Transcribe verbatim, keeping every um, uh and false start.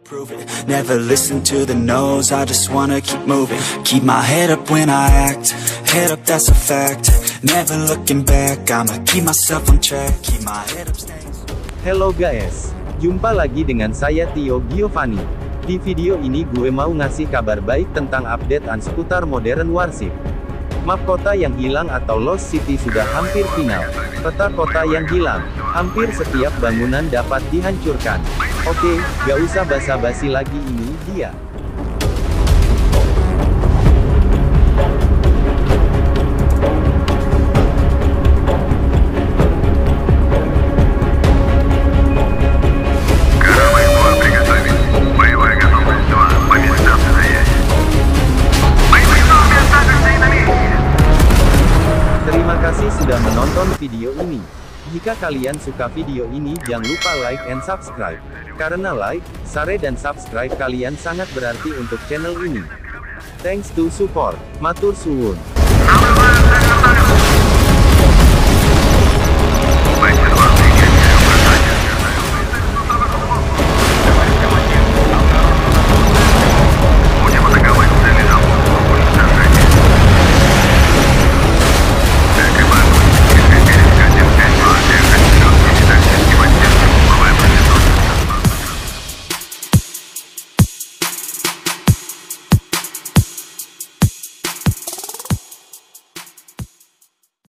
Prove it. Never listen to the no's, I just wanna keep moving. Keep my head up when I act, head up that's a fact. Never looking back, I'ma keep myself on track. Keep my head up staying. Hello guys, jumpa lagi dengan saya Tio Giovanni. Di video ini gue mau ngasih kabar baik tentang updatean seputar Modern Warship. Map kota yang hilang atau Lost City sudah hampir final. Peta kota yang hilang, hampir setiap bangunan dapat dihancurkan. Oke, gak usah basa-basi lagi, ini dia. Terima kasih sudah menonton video ini. Jika kalian suka video ini, jangan lupa like and subscribe. Karena like, share dan subscribe kalian sangat berarti untuk channel ini. Thanks to support. Matur suwun.